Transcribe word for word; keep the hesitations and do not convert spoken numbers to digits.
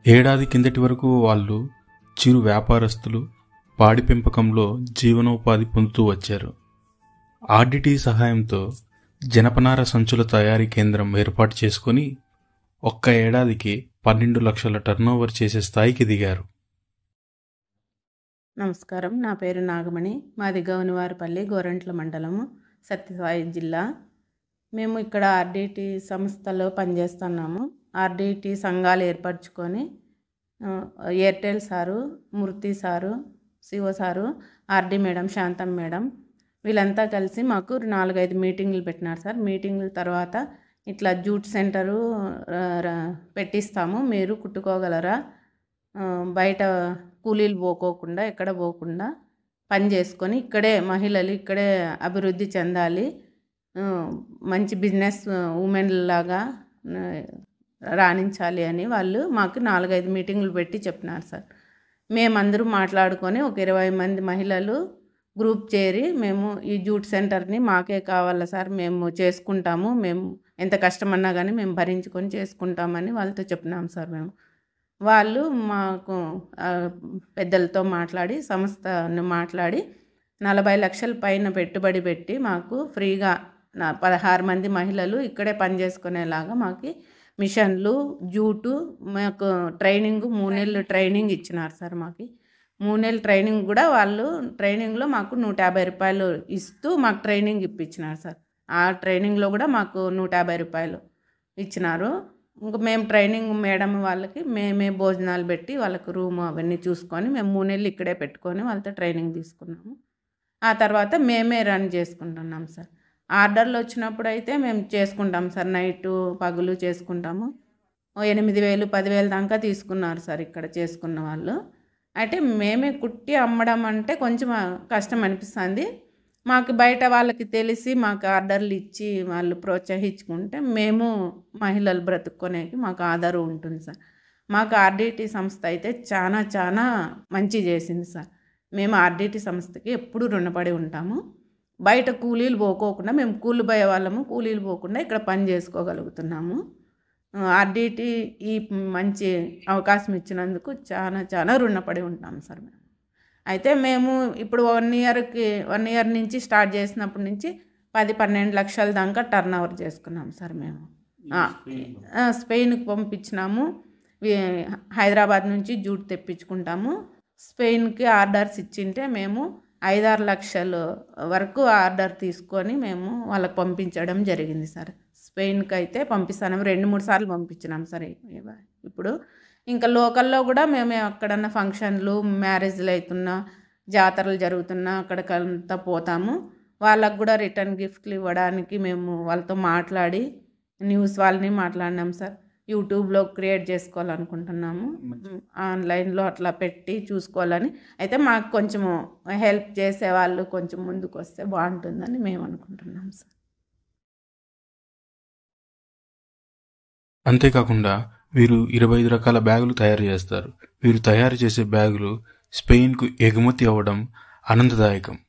ఏడాది కిందటి వరకు వాళ్ళు చిరు వ్యాపారస్తులు, పాడి పెంపకంలో జీవనోపాధి పొందుతూ వచ్చారు. ఆర్డిటి సహాయంతో జనపనార సంచుల తయారీ కేంద్రం ఏర్పాటు చేసుకుని ఒక్క ఏడాదికి పన్నెండు లక్షల టర్నోవర్ చేసే స్థాయికి దిగారు. నమస్కారం, నా పేరు నాగమణి. మాది గౌనివారిపల్లి, గోరంట్ల మండలము, సత్యసాయి జిల్లా. మేము ఇక్కడ ఆర్డిటి సంస్థలో పనిచేస్తున్నాము. ఆర్డిటి సంఘాలు ఏర్పరచుకొని ఎయిర్టెల్ sir, Murthy sir, Shiva sir, RD madam, Shantam madam వీళ్ళంతా కలిసి మాకు నాలుగైదు మీటింగ్లు పెట్టినారు సార్. మీటింగ్ల తర్వాత ఇట్లా జూట్ సెంటరు పెట్టిస్తాము, మీరు కుట్టుకోగలరా, బయట కూలీలు పోకోకుండా ఎక్కడ పోకుండా పని చేసుకొని ఇక్కడే మహిళలు ఇక్కడే అభివృద్ధి చెందాలి, మంచి బిజినెస్ ఉమెన్ లాగా రాణించాలి అని వాళ్ళు మాకు నాలుగైదు మీటింగ్లు పెట్టి చెప్పినారు సార్. మేమందరూ మాట్లాడుకొని ఒక ఇరవై మంది మహిళలు గ్రూప్ చేరి మేము ఈ జూట్ సెంటర్ని మాకే కావాలా సార్, మేము చేసుకుంటాము, మేము ఎంత కష్టమన్నా కానీ మేము భరించుకొని చేసుకుంటామని వాళ్ళతో చెప్పినాం సార్. మేము వాళ్ళు మాకు పెద్దలతో మాట్లాడి సంస్థను మాట్లాడి నలభై లక్షల పైన పెట్టుబడి పెట్టి మాకు ఫ్రీగా నా పదహారు మంది మహిళలు ఇక్కడే పనిచేసుకునేలాగా మాకు మిషన్లు, జూటు, మాకు ట్రైనింగ్ మూడు నెలలు ట్రైనింగ్ ఇచ్చినారు సార్. మాకు మూడు నెలలు ట్రైనింగ్ కూడా వాళ్ళు ట్రైనింగ్లో మాకు నూట యాభై రూపాయలు ఇస్తూ మాకు ట్రైనింగ్ ఇప్పించినారు సార్. ఆ ట్రైనింగ్లో కూడా మాకు నూట యాభై రూపాయలు ఇచ్చినారు. ఇంకా మేము ట్రైనింగ్ మేడం వాళ్ళకి మేమే భోజనాలు పెట్టి వాళ్ళకు రూమ్ అవన్నీ చూసుకొని మేము మూడు నెలలు ఇక్కడే పెట్టుకొని వాళ్ళతో ట్రైనింగ్ తీసుకున్నాము. ఆ తర్వాత మేమే రన్ చేసుకుంటున్నాం సార్. ఆర్డర్లు వచ్చినప్పుడు అయితే మేము చేసుకుంటాం సార్, నైటు పగులు చేసుకుంటాము. ఎనిమిది వేలు పదివేలు దాకా తీసుకున్నారు సార్ ఇక్కడ చేసుకున్న వాళ్ళు. అయితే మేమే కుట్టి అమ్మడం అంటే కొంచెం కష్టం అనిపిస్తుంది మాకు. బయట వాళ్ళకి తెలిసి మాకు ఆర్డర్లు ఇచ్చి వాళ్ళు ప్రోత్సహించుకుంటే మేము మహిళలు బ్రతుక్కునేకి మాకు ఆధారం ఉంటుంది సార్. మాకు ఆర్డిటి సంస్థ అయితే చాలా చాలా మంచి చేసింది సార్. మేము ఆర్డిటి సంస్థకి ఎప్పుడు రుణపడి ఉంటాము. బయట కూలీలు పోకోకుండా మేము కూలి పోయే వాళ్ళము, కూలీలు పోకుండా ఇక్కడ పని చేసుకోగలుగుతున్నాము. ఆర్డిటి ఈ మంచి అవకాశం ఇచ్చినందుకు చాలా చాలా రుణపడి ఉంటాం సార్ మేము. అయితే మేము ఇప్పుడు వన్ ఇయర్కి వన్ ఇయర్ నుంచి స్టార్ట్ చేసినప్పటి నుంచి పది పన్నెండు లక్షల దాకా టర్న్ ఓవర్ చేసుకున్నాం సార్. మేము స్పెయిన్కి పంపించినాము, హైదరాబాద్ నుంచి జూట్ తెప్పించుకుంటాము. స్పెయిన్కి ఆర్డర్స్ ఇచ్చింటే మేము ఐదారు లక్షల వరకు ఆర్డర్ తీసుకొని మేము వాళ్ళకి పంపించడం జరిగింది సార్. స్పెయిన్కి అయితే పంపిస్తాను, రెండు మూడు సార్లు పంపించినాం సార్. ఇప్పుడు ఇంకా లోకల్లో కూడా మేము ఎక్కడన్నా ఫంక్షన్లు, మ్యారేజ్లు అవుతున్నా, జాతరలు జరుగుతున్నా అక్కడికంతా పోతాము. వాళ్ళకు కూడా రిటర్న్ గిఫ్ట్లు ఇవ్వడానికి మేము వాళ్ళతో మాట్లాడి న్యూస్ వాళ్ళని మాట్లాడినాం సార్. యూట్యూబ్లో క్రియేట్ చేసుకోవాలనుకుంటున్నాము, ఆన్లైన్లో అట్లా పెట్టి చూసుకోవాలని. అయితే మాకు కొంచెము హెల్ప్ చేసేవాళ్ళు కొంచెం ముందుకు వస్తే బాగుంటుందని మేము అనుకుంటున్నాం సార్. అంతేకాకుండా వీరు ఇరవై ఐదు రకాల బ్యాగులు తయారు చేస్తారు. వీరు తయారు చేసే బ్యాగులు స్పెయిన్కు ఎగుమతి అవ్వడం ఆనందదాయకం.